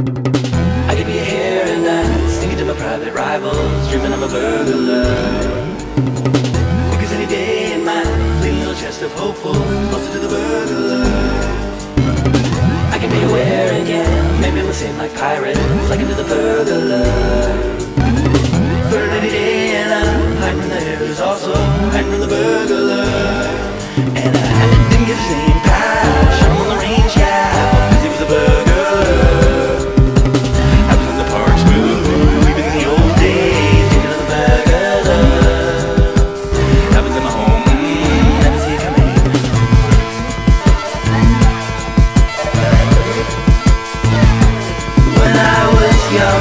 I could be here and night, sneaking to my private rivals, dreaming I'm a burglar. Because any day in my fleeting little chest of hopefuls, closer to the burglar. I can be aware again, maybe I'm the same like pirates, like into the burglar. For any day and I'm hiding from the hairless, also hiding from the burglar. And I didn't get his name past, shot him on the range, yeah, because he was a burglar. Young,